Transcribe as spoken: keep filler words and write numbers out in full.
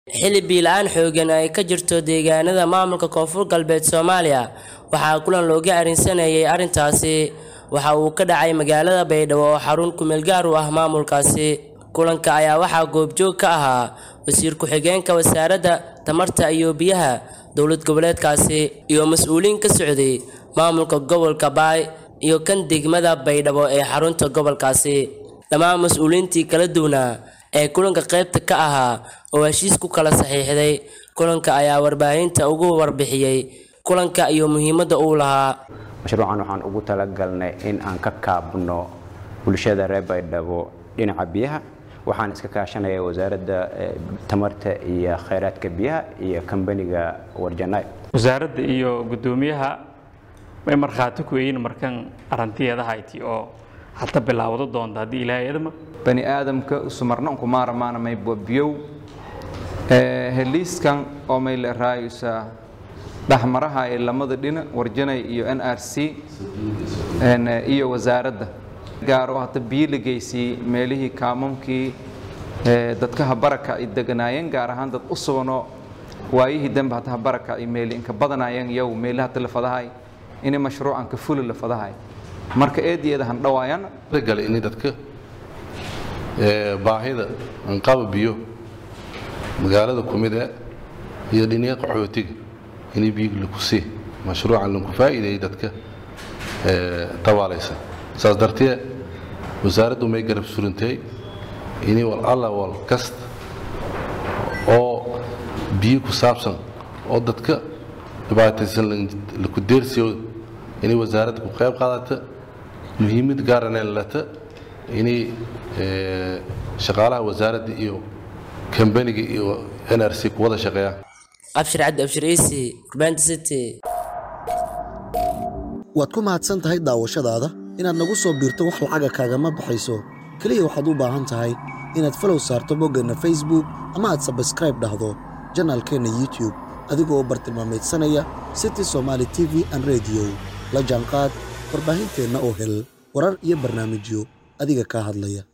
xilli biilaan xoogan ay ka jirto deegaanada maamulka Koonfur Galbeed Soomaaliya waxaa kulan looga arinsanayay arintaasi waxa uu ka dhacay magaalada Baydhabo oo xarun ku meel gaar u ah maamulkaasi kulanka ayaa waxaa goobjoog ka ahaa wasiir ku-xigeenka wasaaradda tamarta iyo biyaha dowlad goboleedkaasi iyo mas'uuliin ka socday maamulka gobolka Baay iyo kan degmada Baydhabo ee xarunta gobolkaasi dhammaan mas'uuliintii kala duwanaa ee kulanka qaybta ka ahaa oo heshiis ku kala saxiixday kulanka ayaa warbaahinta ugu warbixiyay kulanka iyo muhiimadda uu lahaa mashruucan waxaan ugu talagalnay in aan ka kaabno bulshada reer Baydhabo dhinaca biyaha waxaan iska kaashanaya wasaaradda tamarta iyo kheyraadka biyaha iyo kambaniga Warjanay wasaaradda iyo gudoomiyaha way marxaati ku yihiin markan arantiyeeda hayti oo hatta bilaawdo doonta hadii ilaahay idma bani aadamka sumarna ku maarmaana may biyow ee heliskan oo may la raayusa dhaxmaraha ee lamada dhina Warjanay iyo N R C en iyo wasaaradda gaar oo hada biyo lageysii meelihii kaamamkii ee dadka baraka ay deganaayeen gaar ahaan dad u soono waayihii dambe hada baraka ay meel in ka badanaayeen yow meelaha telefadahay in mashruucan ka ful la fadahay marka eediyada han dhawaayaan gal in dadka ee baahida an qabo biyo magaalada kumida iyo dhinaca qaxootiga in biyo ku si mashruucan lagu faa'iideeyay dadka ee tawaalaysa saas darteed wasaaraddu may garab surintay inay wal alla wal kast oo biyo ku saabsan oo dadka dhibaataysan la ku deersiyo inay wasaaraddu ku qayb qaadato muhiimad gaar ah leedahay inay ee shaqaalaha wasaaradda iyo kambaniga iyo N R C ku wada shaqeeyaan abshir cad abshir eesi urban city waad ku mahadsan tahay daawashadaada inaad nagu soo biirto wax lacaga kaaga ma baxayso kaliya waxaad u baahan tahay inaad follow saarto boggana Facebook ama aad subscribe dhahdo channelkeena YouTube adigoo bartilmaameedsanaya City Somali T V and Radio la jaanqaad warbaahinteena oo hel warar iyo barnaamijyo adiga ka hadlaya